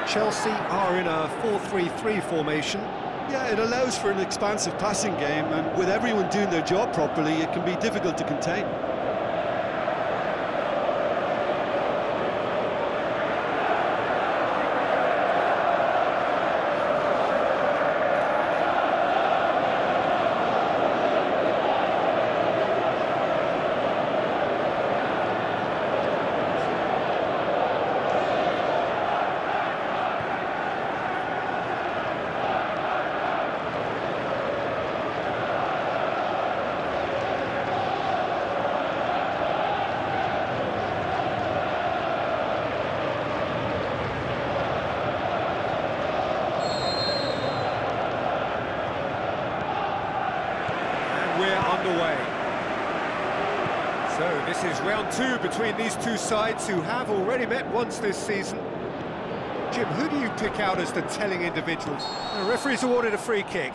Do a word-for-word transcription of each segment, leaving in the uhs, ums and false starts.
Chelsea are in a four three three formation. Yeah, it allows for an expansive passing game, and with everyone doing their job properly, it can be difficult to contain. We're underway. So this is round two between these two sides who have already met once this season. Jim, who do you pick out as the telling individuals? The referee's awarded a free kick.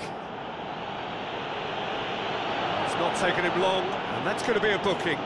It's not taken him long, and that's going to be a booking.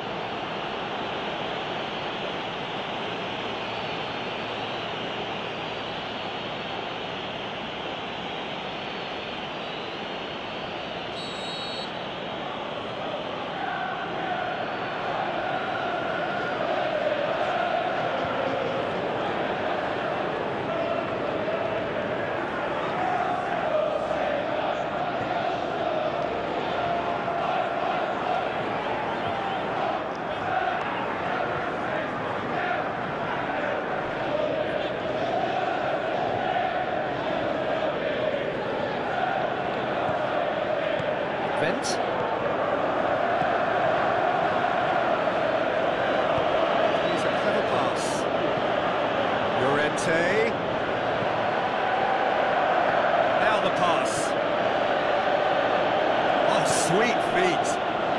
Vent. He's a clever pass. Llorente. Now the pass. Oh, sweet feet.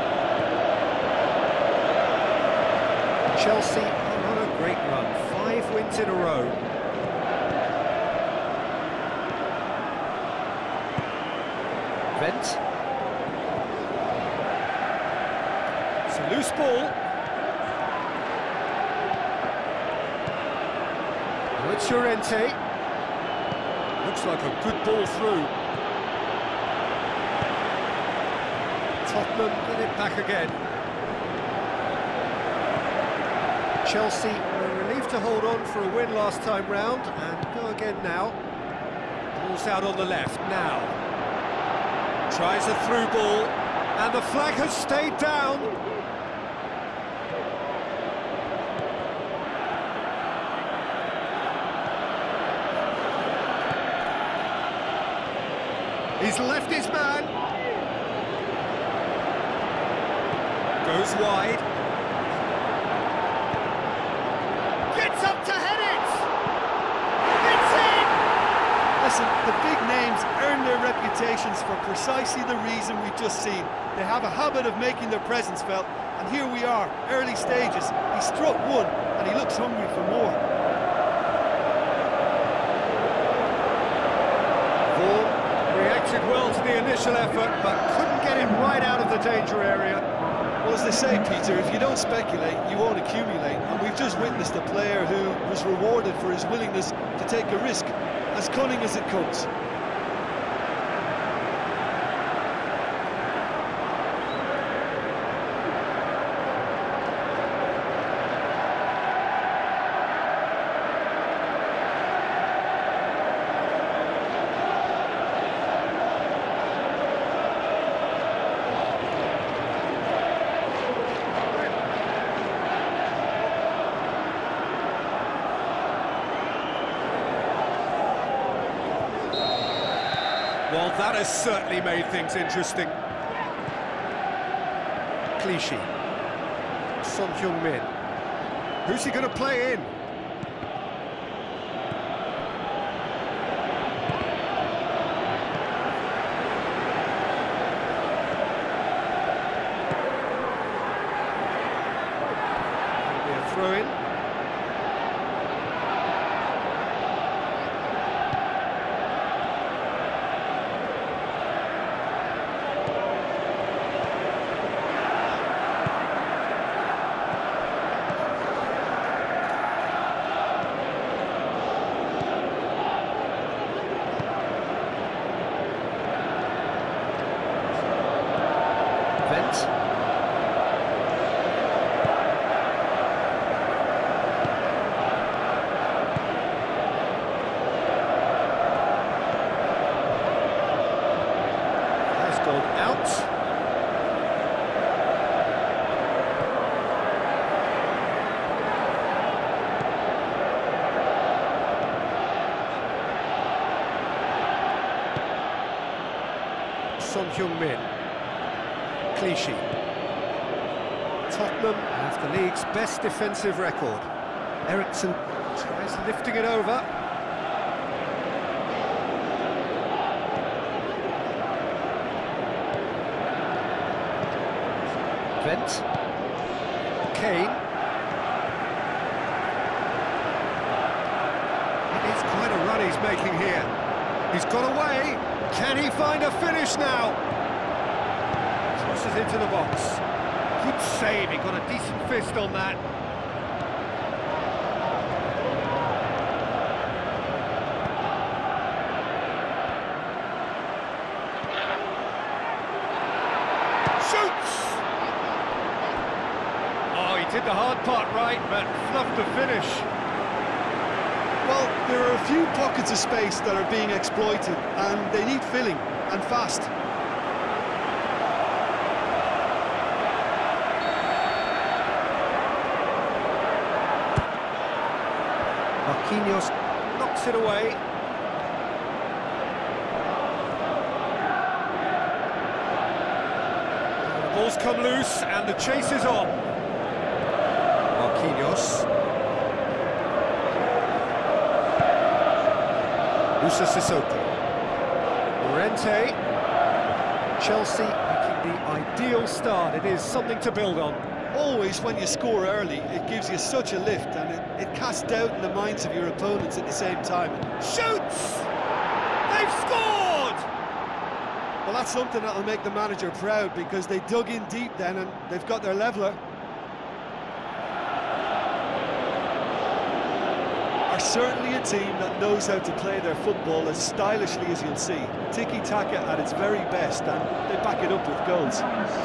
Chelsea are on a great run. Five wins in a row. Vent. It's a loose ball. Oh, it's Llorente. Looks like a good ball through. Tottenham get it back again. Chelsea were relieved to hold on for a win last time round and go again now. Ball's out on the left now. Tries a through ball, and the flag has stayed down. He's left his man. Goes wide. Gets up to head it! It's in! Listen, the big names earn their reputations for precisely the reason we've just seen. They have a habit of making their presence felt, and here we are, early stages. He struck one, and he looks hungry for more. Vaughan reacted well to the initial effort, but couldn't get him right out of the danger area. Well, as they say, Peter, if you don't speculate, you won't accumulate. And we've just witnessed a player who was rewarded for his willingness to take a risk, as cunning as it comes. Well, that has certainly made things interesting. Clichy. Son Heung-min. Who's he going to play in? It'll be a throw-in. Son Heung-min. Clichy. Tottenham have the league's best defensive record. Eriksson tries lifting it over. Vent. Kane. It is quite a run he's making here. He's got away. Can he find a finish now? Crosses into the box. Good save, he got a decent fist on that. Shoots! Oh, he did the hard part right, but fluffed the finish. Well, there are a few pockets of space that are being exploited, and they need filling, and fast. Marquinhos knocks it away. The ball's come loose, and the chase is on. Marquinhos. Moussa Sissoko. Llorente. Chelsea making the ideal start. It is something to build on. Always, when you score early, it gives you such a lift, and it, it casts doubt in the minds of your opponents at the same time. Shoots! They've scored! Well, that's something that'll make the manager proud, because they dug in deep then, and they've got their leveller. Are certainly a team that knows how to play their football as stylishly as you'll see. Tiki-taka at its very best, and they back it up with goals.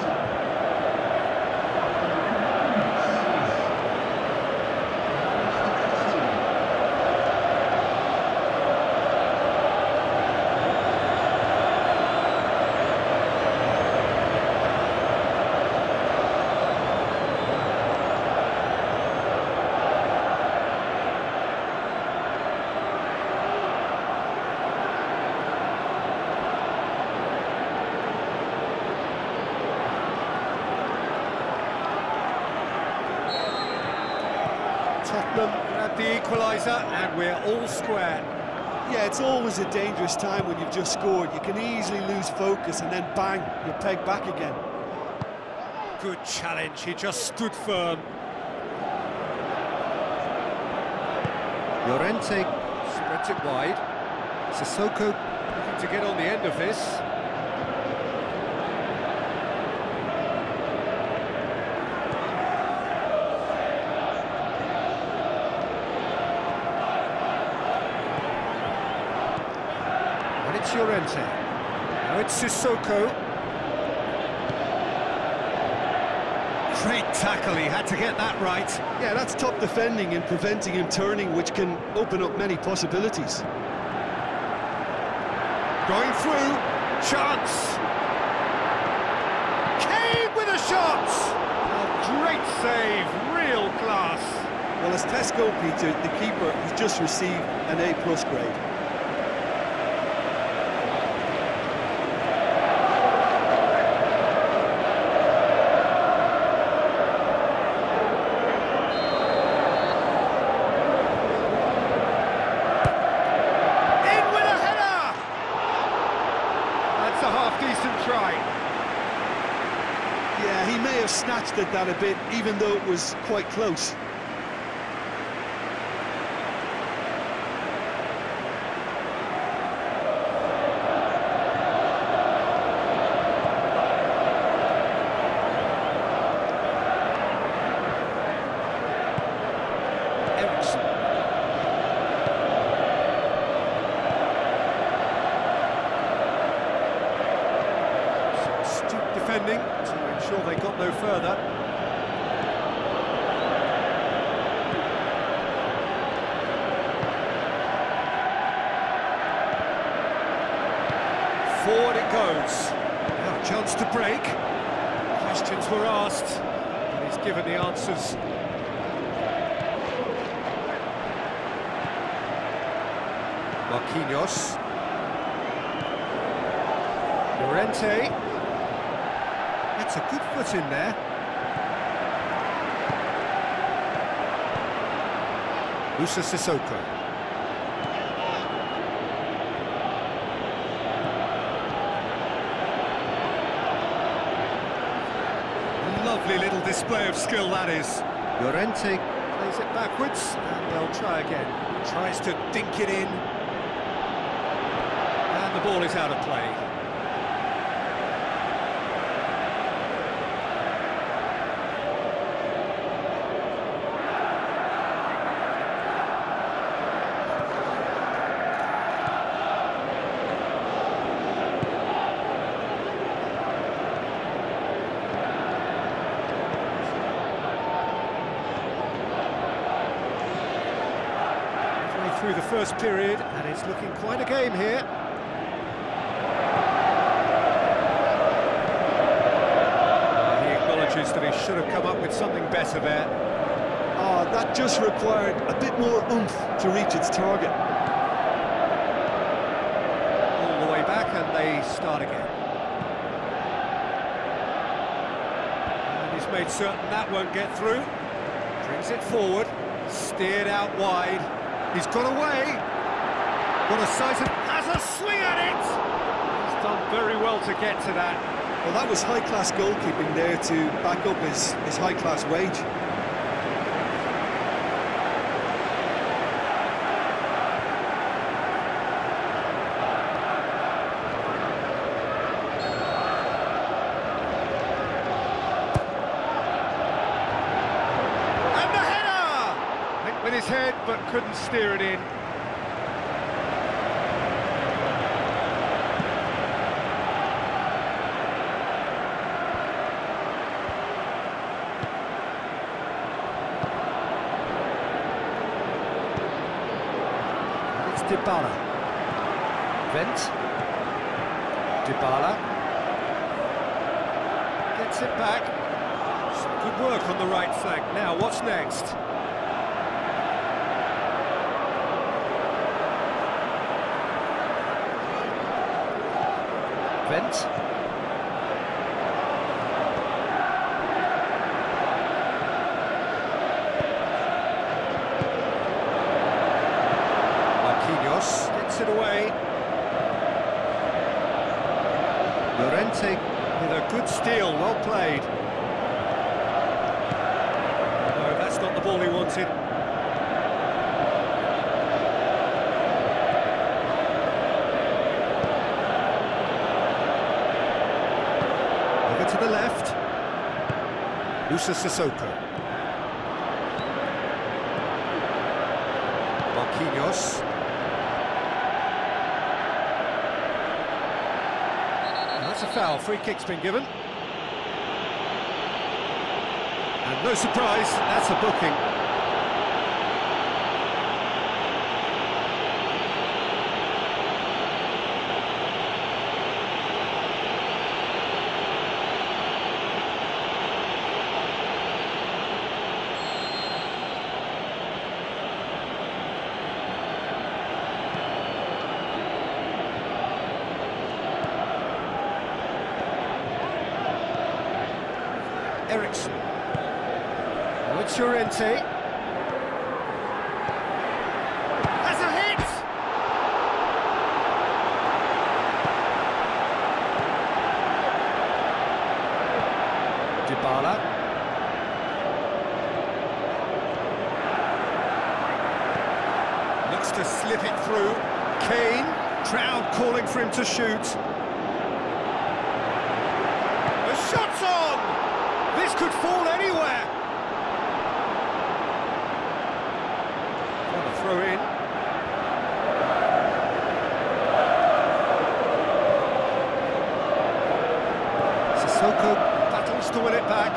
Tottenham grab the equaliser, and we're all square. Yeah, it's always a dangerous time when you've just scored. You can easily lose focus, and then bang, you're pegged back again. Good challenge, he just stood firm. Llorente spreads it wide. Sissoko looking to get on the end of this. It's Llorente. Now it's Sissoko. Great tackle, he had to get that right. Yeah, that's top defending and preventing him turning, which can open up many possibilities. Going through, chance. Kane with a shot. Oh, great save, real class. Well, as Tesco, Peter, the keeper has just received an A plus grade. A half-decent try. Yeah, he may have snatched at that a bit, even though it was quite close. Eriksson. Defending to ensure they got no further. Forward it goes. Now a chance to break. Questions were asked, and he's given the answers. Marquinhos. Llorente. That's a good foot in there. Moussa Sissoko. Lovely little display of skill, that is. Llorente plays it backwards, and they'll try again. Tries to dink it in. And the ball is out of play. Through the first period, and it's looking quite a game here. Uh, he acknowledges that he should have come up with something better there. Oh, that just required a bit more oomph to reach its target. All the way back, and they start again. And he's made certain that won't get through. Brings it forward, steered out wide. He's got away. What a sight of... has a swing at it! He's done very well to get to that. Well, that was high-class goalkeeping there to back up his, his high-class wage. And the header! Went with his head, but couldn't steer it in. Dybala. Vent. Dybala. Gets it back. Some good work on the right flank. Now, what's next? Vent. Gets it away. Llorente with a good steal, well played. No, that's not the ball he wanted. Over to the left. Moussa Sissoko. Marquinhos. That's a foul, free kick's been given. And no surprise, that's a booking. Ericsson. Oh, it's Llorente. Has a hit! Dybala. Looks to slip it through. Kane. Crowd calling for him to shoot. The shot's on! This could fall anywhere. Got to throw in. Sissoko battles to win it back.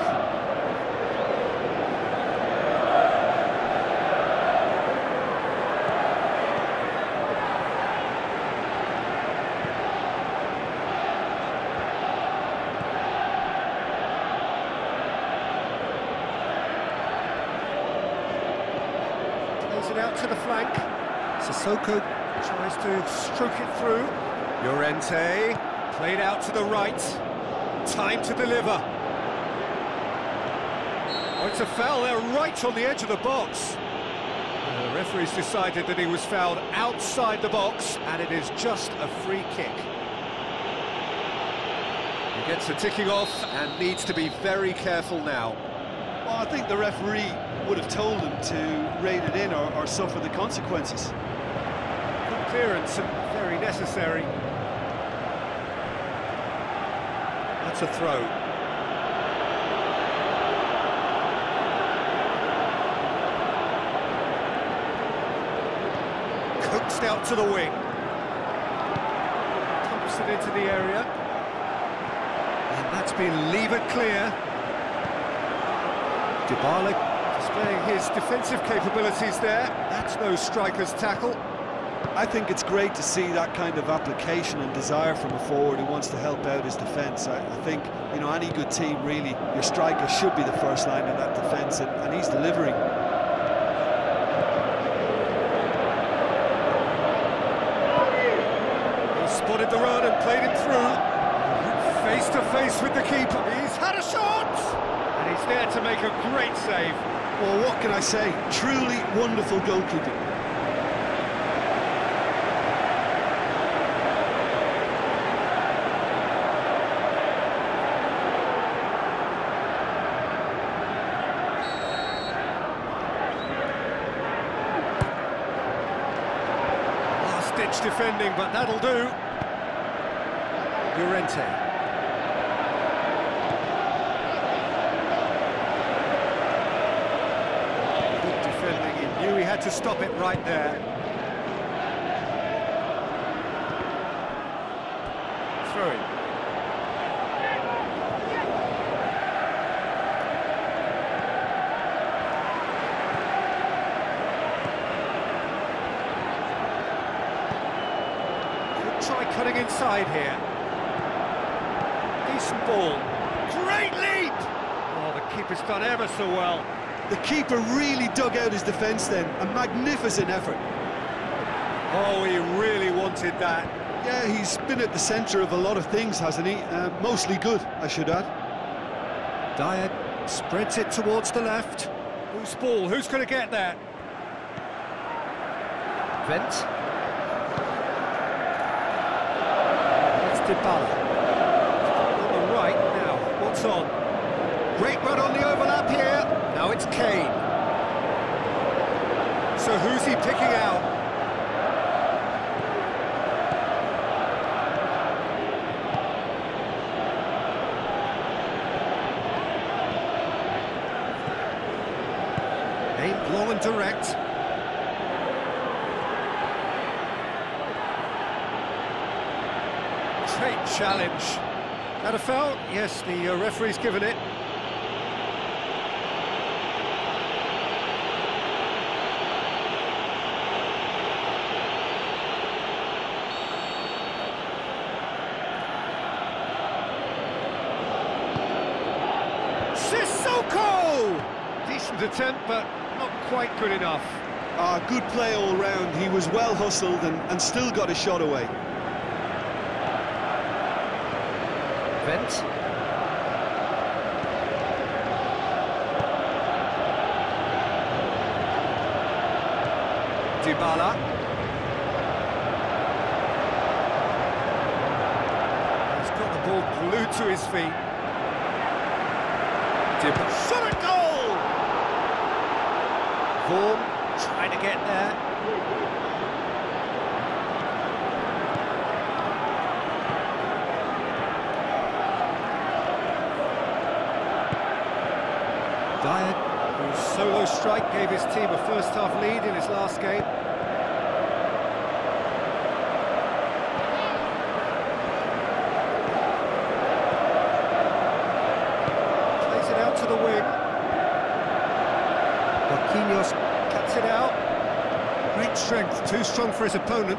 It out to the flank. Sissoko tries to stroke it through. Llorente. Played out to the right. Time to deliver. Oh, it's a foul there, right on the edge of the box. Uh, the referee's decided that he was fouled outside the box, and it is just a free kick. He gets the ticking off and needs to be very careful now. Well, I think the referee would have told him to rein it in or, or suffer the consequences. Good clearance and very necessary. That's a throw. Coaxed out to the wing. Pumps it into the area. And that's been levered clear. Dybala displaying his defensive capabilities there. That's no striker's tackle. I think it's great to see that kind of application and desire from a forward who wants to help out his defence. I, I think, you know, any good team, really, your striker should be the first line in that defence, and, and he's delivering. He spotted the run and played it through. Face to face with the keeper. He's had a shot! And he's there to make a great save. Well, what can I say? Truly wonderful goalkeeping. Last-ditch defending, but that'll do. Llorente. He had to stop it right there. Throw it. Could try cutting inside here. Decent ball. Great leap! Oh, the keeper's done ever so well. The keeper really dug out his defence then. A magnificent effort. Oh, he really wanted that. Yeah, he's been at the centre of a lot of things, hasn't he? Uh, mostly good, I should add. Dyer spreads it towards the left. Whose ball? Who's going to get that? Vent. That's Dybala. On the right now. What's on? Great run on the overlap here. Now it's Kane. So who's he picking out? Aimed long and direct. Great challenge. That a foul? Yes, the uh, referee's given it. Sissoko! Decent attempt, but not quite good enough. Ah, good play all round. He was well hustled and, and still got a shot away. Vent. Dybala. He's got the ball glued to his feet. Dybala. Shot at goal! Vaughan trying to get there. Dyer, whose solo strike gave his team a first-half lead in his last game. Plays it out to the wing. Marquinhos cuts it out. Great strength, too strong for his opponent.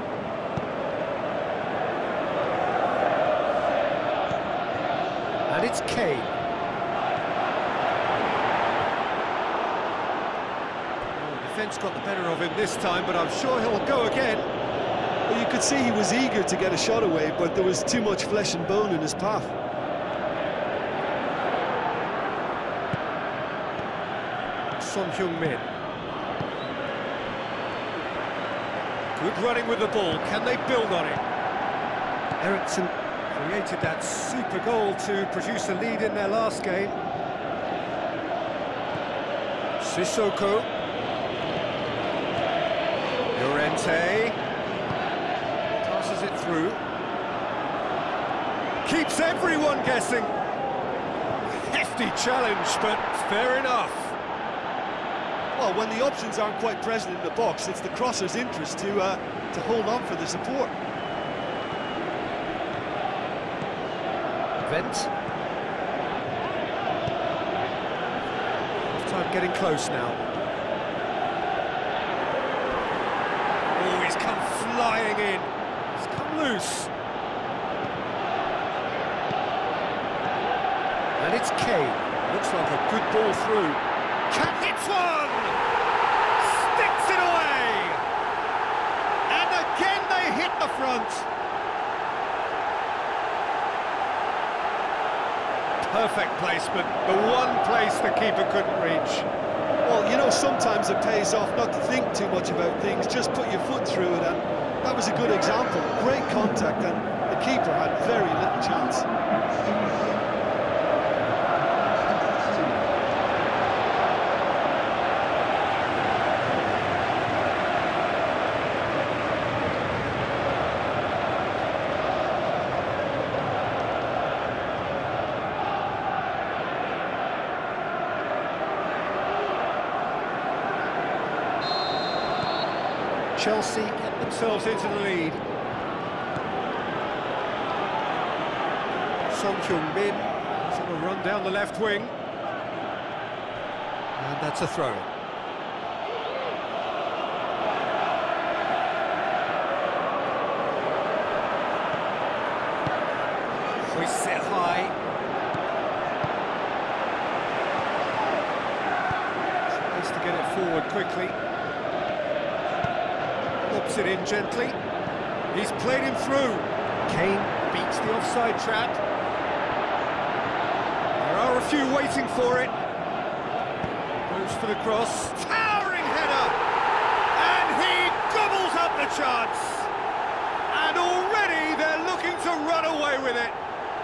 And it's Kane. Defence got the better of him this time, but I'm sure he'll go again. Well, you could see he was eager to get a shot away, but there was too much flesh and bone in his path. Son Heung-min. Good running with the ball. Can they build on it? Eriksson created that super goal to produce a lead in their last game. Sissoko. Llorente. Passes it through. Keeps everyone guessing. Hefty challenge, but fair enough. Well, when the options aren't quite present in the box, it's the crosser's interest to uh, to hold on for the support. Wendt. Half-time getting close now. Oh, he's come flying in. He's come loose. And it's Kane. Looks like a good ball through. Cat hits one! Sticks it away! And again they hit the front. Perfect placement, the one place the keeper couldn't reach. Well, you know, sometimes it pays off not to think too much about things, just put your foot through it, and that was a good example. Great contact, and the keeper had very little chance. Chelsea get themselves into the lead. Son Heung-min is going to run down the left wing. And that's a throw. Hoists it high. Tries to get it forward quickly. Pops it in gently. He's played him through. Kane beats the offside trap. There are a few waiting for it. Goes for the cross. Towering header! And he gobbles up the chance. And already they're looking to run away with it.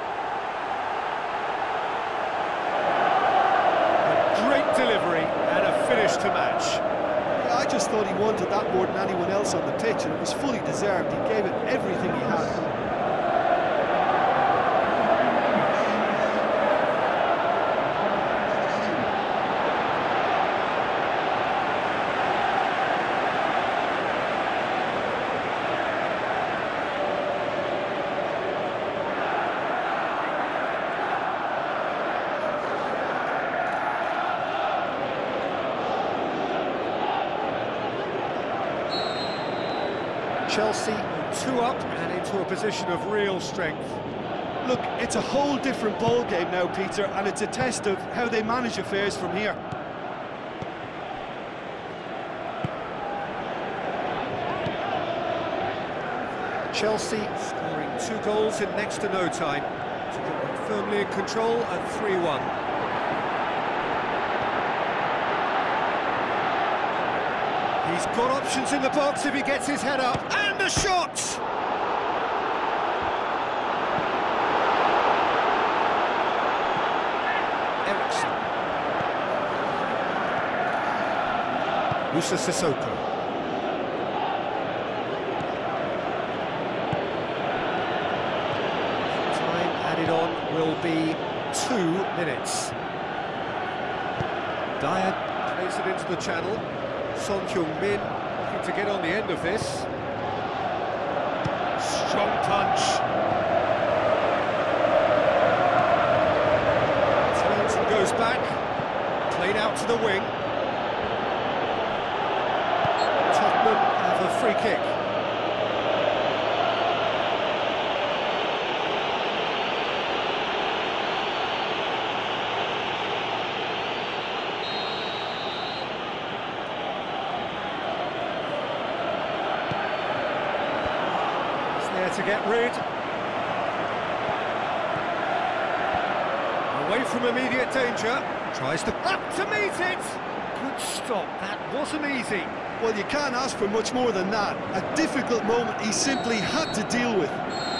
A great delivery and a finish to match. I just thought he wanted that more than anyone else on the pitch, and it was fully deserved. He gave it everything he had. Chelsea two up and into a position of real strength. Look, it's a whole different ball game now, Peter, and it's a test of how they manage affairs from here. Chelsea scoring two goals in next to no time to put them firmly in control at three one. He's got options in the box if he gets his head up, and a shot! Eriksson. Moussa Sissoko. Time added on will be two minutes. Dyer plays it into the channel. Son Heung-min looking to get on the end of this. Strong punch. Turns and goes back. Played out to the wing. Tottenham have a free kick. to get rid. Away from immediate danger. Tries to... Up to meet it! Good stop, that wasn't easy. Well, you can't ask for much more than that. A difficult moment he simply had to deal with.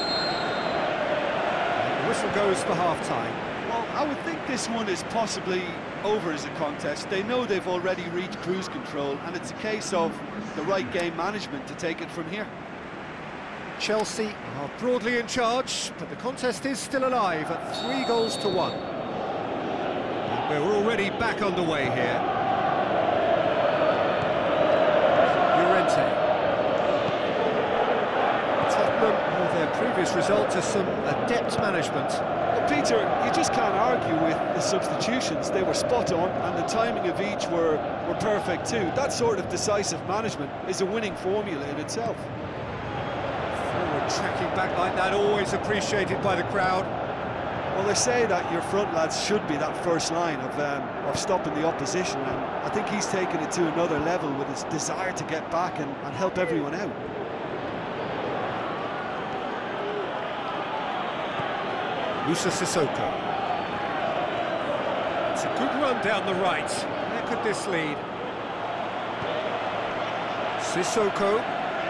The whistle goes for half-time. Well, I would think this one is possibly over as a contest. They know they've already reached cruise control, and it's a case of the right game management to take it from here. Chelsea are broadly in charge, but the contest is still alive at three goals to one. And we're already back underway here. Llorente. Tottenham, with their previous result, is some adept management. Well, Peter, you just can't argue with the substitutions. They were spot on, and the timing of each were, were perfect too. That sort of decisive management is a winning formula in itself. Forward tracking back like that, always appreciated by the crowd. Well, they say that your front lads should be that first line of, um, of stopping the opposition, and I think he's taken it to another level with his desire to get back and, and help everyone out. Moussa Sissoko. It's a good run down the right. Where could this lead? Sissoko.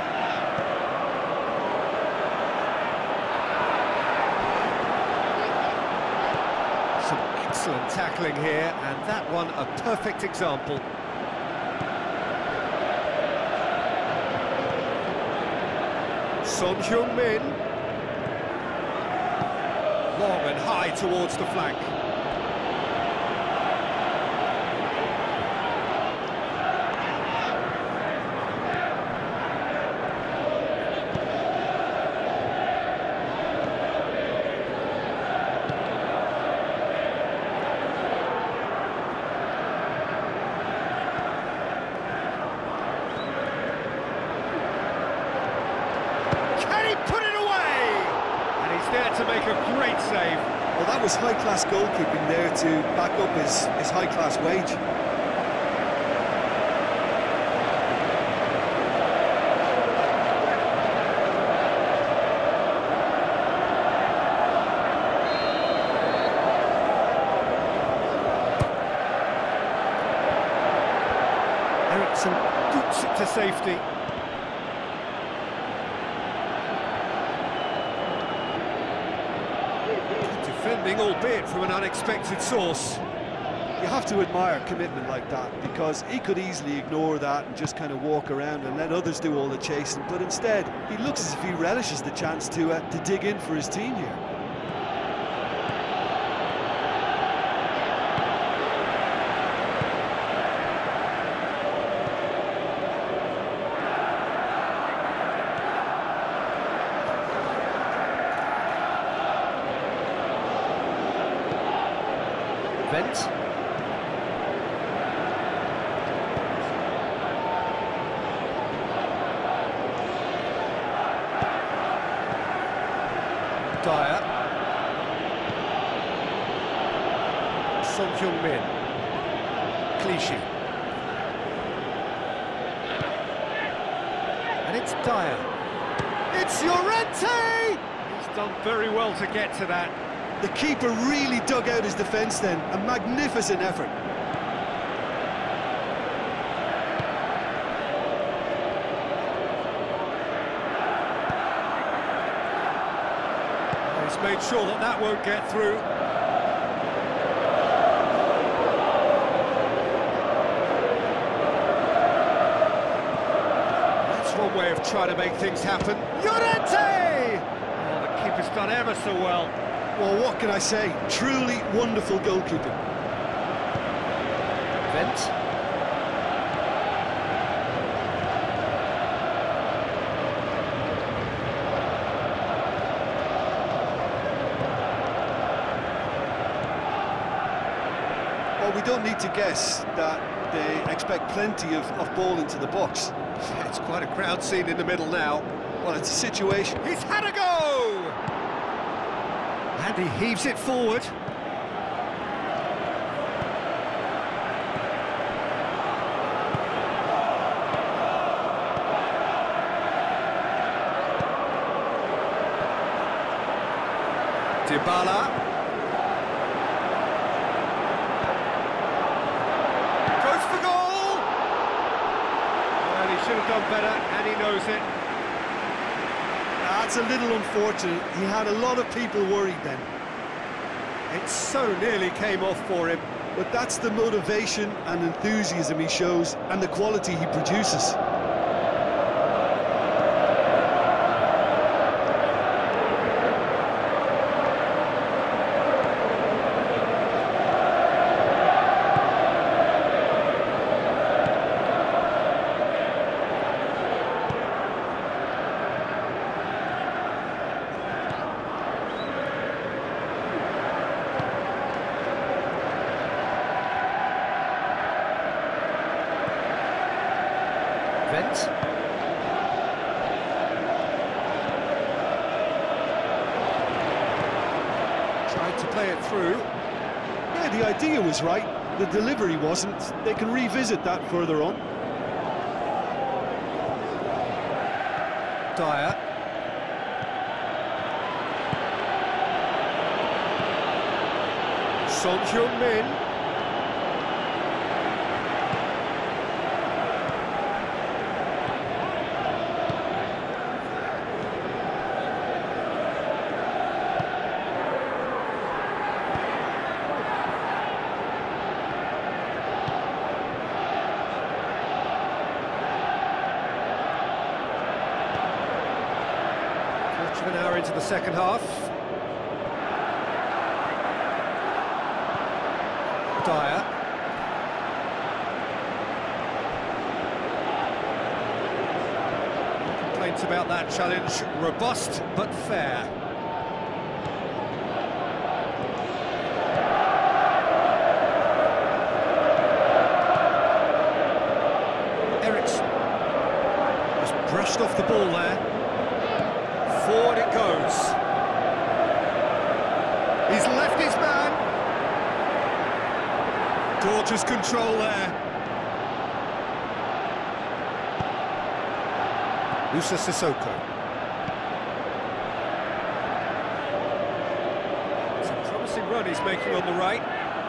Some excellent tackling here, and that one a perfect example. Son Heung-min. Long and high towards the flank. Can he put it away? And he's there to make a great save. Well, that was high-class goalkeeping there to back up his, his high-class wage. Eriksson boots it to safety. Defending, albeit from an unexpected source. You have to admire commitment like that, because he could easily ignore that and just kind of walk around and let others do all the chasing, but instead he looks as if he relishes the chance to, uh, to dig in for his team here. Vent. Dyer. Son Heung-min. Clichy. And it's Dyer. It's Llorente! He's done very well to get to that. The keeper really dug out his defence then, a magnificent effort. He's made sure that that won't get through. That's one way of trying to make things happen. Llorente! Oh, the keeper's done ever so well. Well, what can I say? Truly wonderful goalkeeping. Vent. Well, we don't need to guess that they expect plenty of, of ball into the box. Yeah, it's quite a crowd scene in the middle now. Well, it's a situation. He's had a go! And he heaves it forward. Dybala. Goes for goal! Well, he should have done better, and he knows it. That's a little unfortunate. He had a lot of people worried then. It so nearly came off for him. But that's the motivation and enthusiasm he shows, and the quality he produces. Vent. Tried to play it through. Yeah, the idea was right. The delivery wasn't. They can revisit that further on. Dyer. Son Heung-min. Quarter of an hour into the second half. Dyer. No complaints about that challenge. Robust but fair. Eriksson just brushed off the ball there. Forward it goes. He's left his man. Gorgeous control there. Moussa Sissoko. It's a promising run he's making on the right.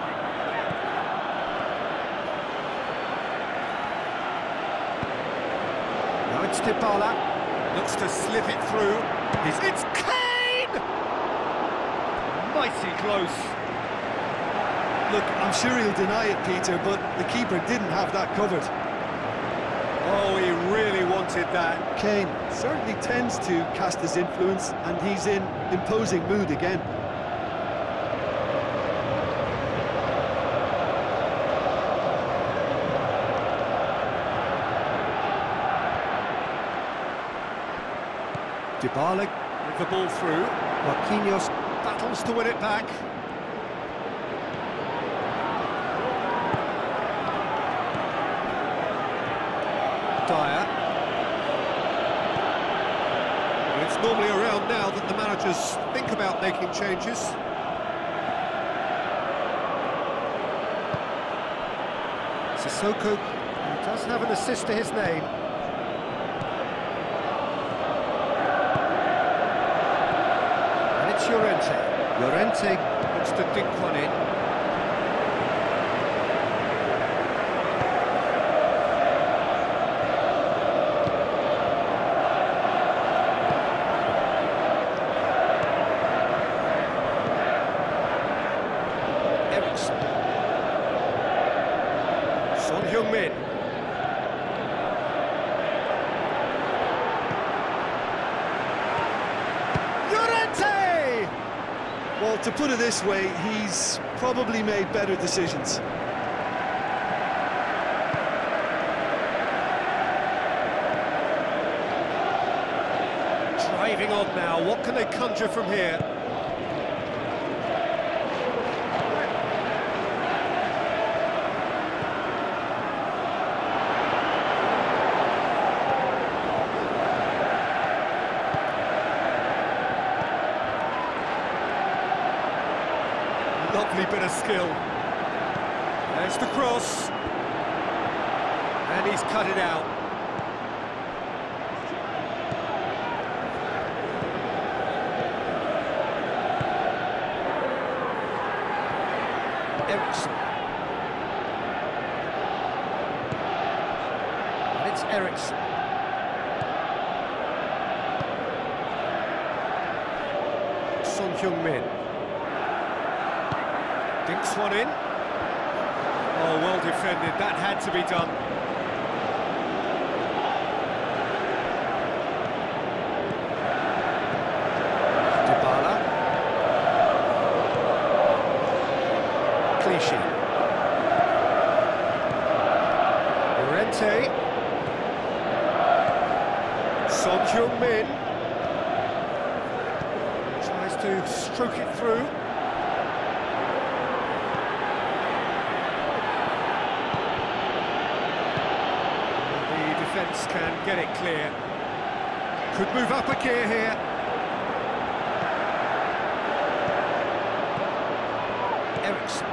Now it's Dybala. Looks to slip it through. He's, it's Kane! Mighty close. Look, I'm sure he'll deny it, Peter, but the keeper didn't have that covered. Oh, he really wanted that. Kane certainly tends to cast his influence, and he's in imposing mood again. Dybala with the ball through. Marquinhos battles to win it back. Dyer. Well, it's normally around now that the managers think about making changes. Sissoko, who does have an assist to his name. It's Llorente. Llorente looks to dink one in. Eriksson. Son Heung-min. Well, to put it this way, he's probably made better decisions. Driving on now, what can they conjure from here? Lovely bit of skill. There's the cross. And he's cut it out. it's Ericsson. Son Heung-min. Dinks one in. Oh, well defended, that had to be done. Dybala. Clichy. Llorente. Son Heung-min. Tries to stroke it through. Defence can get it clear. Could move up a gear here. Ericsson.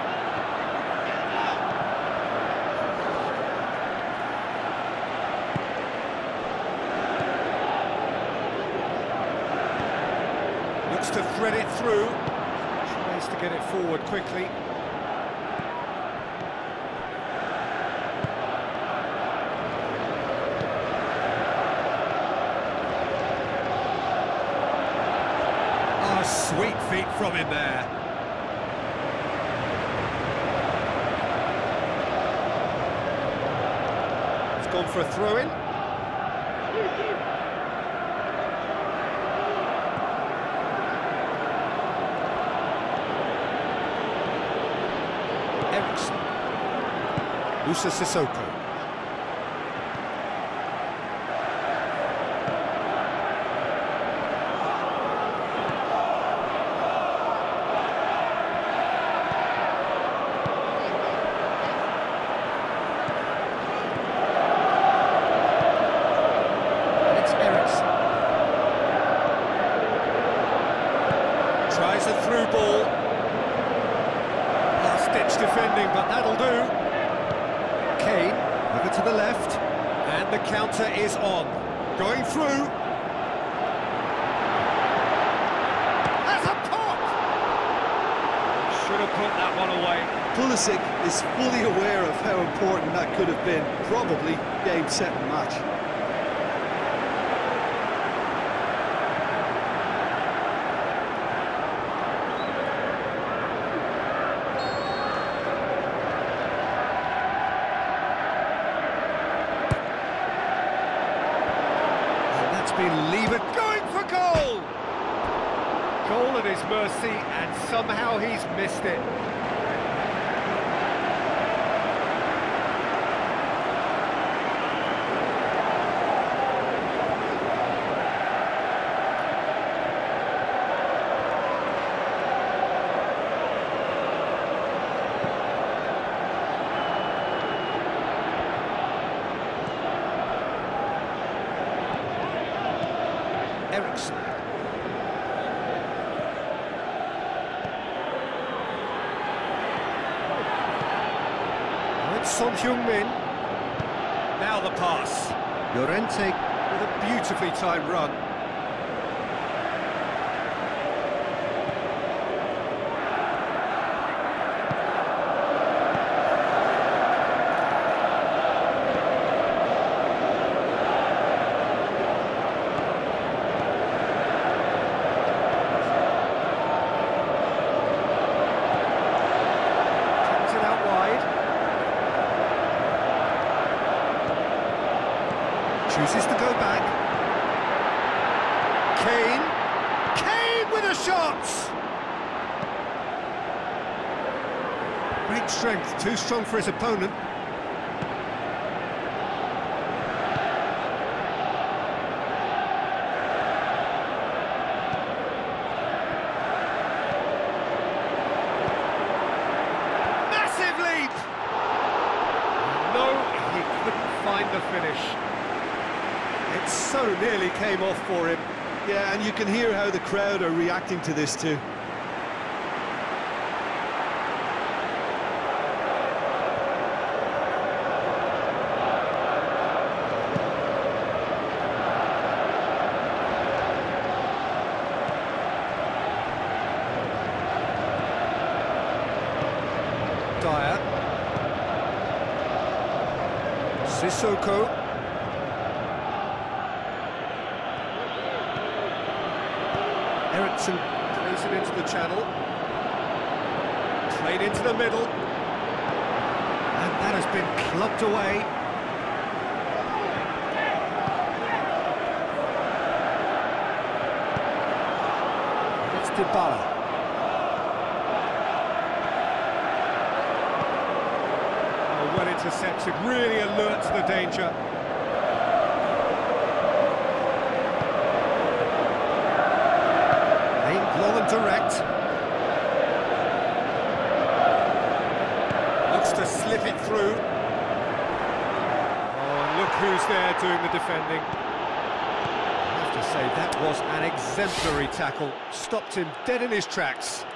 Looks to thread it through. Tries to get it forward quickly. Sweet feet from him there. It's gone for a throw-in. Ericsson. Moussa Sissoko. Tries a through ball. Last-ditch defending, but that'll do. Kane, over to the left, and the counter is on. Going through. That's a pop! Should have put that one away. Pulisic is fully aware of how important that could have been. Probably game, set and match. Been levered, going for goal! Goal at his mercy, and somehow he's missed it. Ericsson. It's Son Heung-min. Now the pass. Llorente with a beautifully timed run. Chooses to go back. Kane. Kane with a shot! Great strength, too strong for his opponent. Massive leap! No, he couldn't find the finish. It so nearly came off for him. Yeah, and you can hear how the crowd are reacting to this too. Dyer. Sissoko. Ericsson plays it into the channel. Played into the middle. And that has been clubbed away. It's Dybala. Oh, well intercepted, really alert to the danger. Long and direct. Looks to slip it through. Oh, and look who's there doing the defending. I have to say, that was an exemplary tackle. Stopped him dead in his tracks.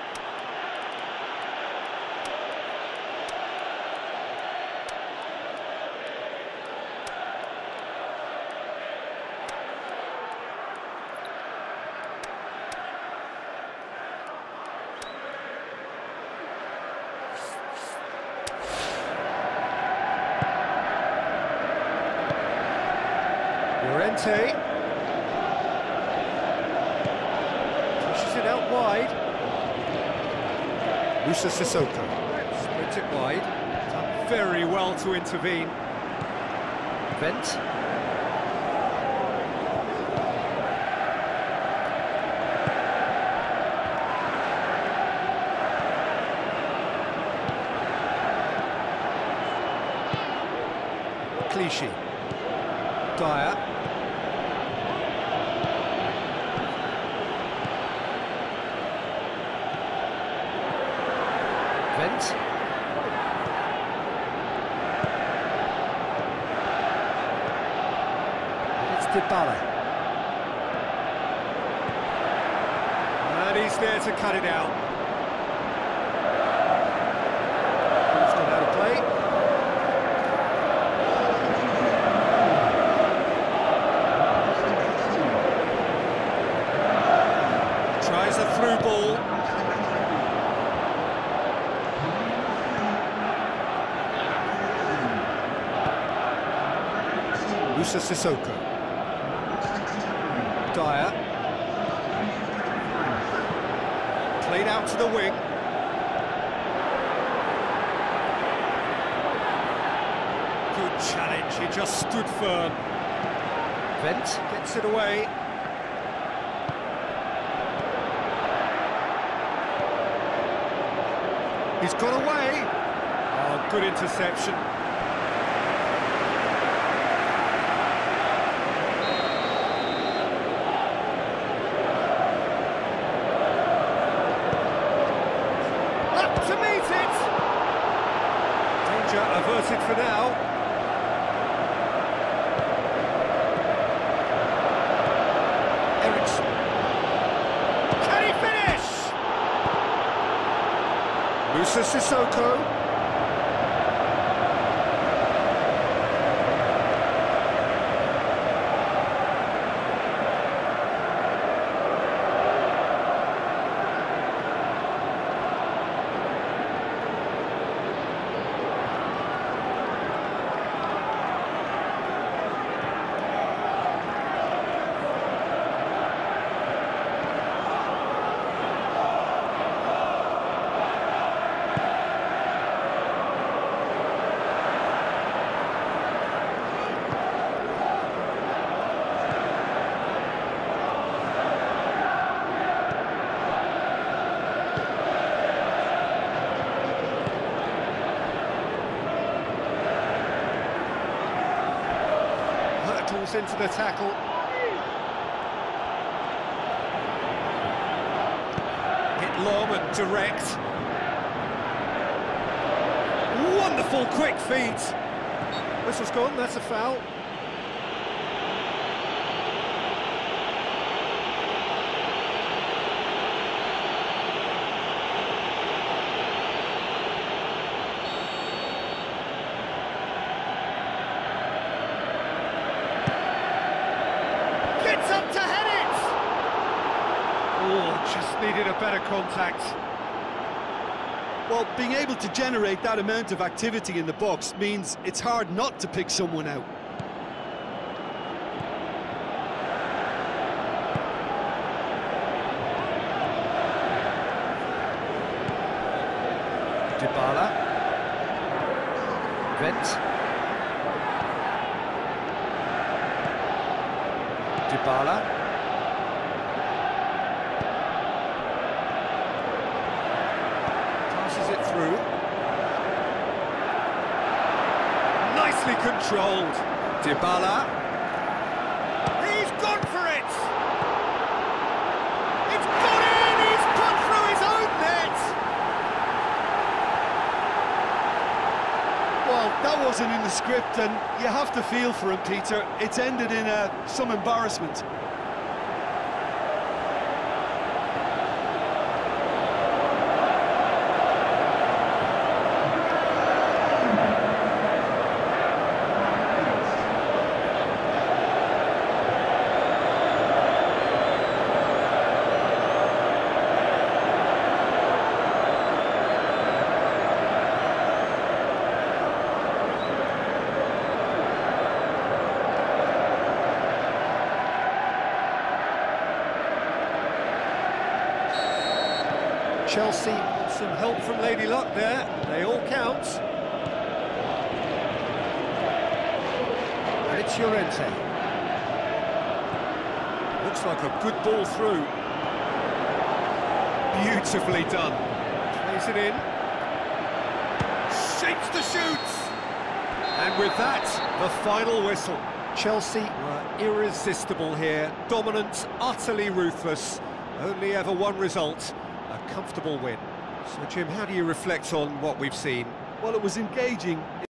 Llorente pushes it out wide. Moussa Sissoko splits it wide. Done very well to intervene. Vent. Clichy. Dyer. Vent. It's Dybala. And he's there to cut it out. He's gone out of play. Tries a through ball. Moussa Sissoko. Dyer. Played out to the wing. Good challenge, he just stood firm. Vent gets it away. He's got away. Oh, good interception. Up to meet it. Danger averted for now. Ericsson. Can he finish? Moussa Sissoko. Into the tackle. Hit long and direct. Wonderful quick feet. Whistle's gone, that's a foul. Up to head it! Oh, just needed a better contact. Well, being able to generate that amount of activity in the box means it's hard not to pick someone out. Dybala. Vent. Dybala. Passes it through. Nicely controlled. Dybala. He's gone for it! It's gone in! He's put through his own net! Well, that wasn't in the script, and you have to feel for him, Peter. It's ended in uh, some embarrassment. Chelsea, some help from Lady Luck there, they all count. And it's Llorente. Looks like a good ball through. Beautifully done. Plays it in. Shapes the shoots! And with that, the final whistle. Chelsea were irresistible here, dominant, utterly ruthless. Only ever one result. A comfortable win. So, Jim, how do you reflect on what we've seen? Well, it was engaging.